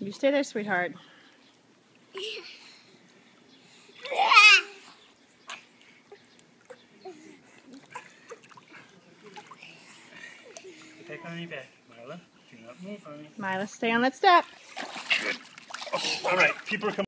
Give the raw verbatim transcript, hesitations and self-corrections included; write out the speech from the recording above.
You stay there, sweetheart. Take on your back, Mila. Do not move, honey. Mila, stay on that step. Good. Oh, all right, people are coming.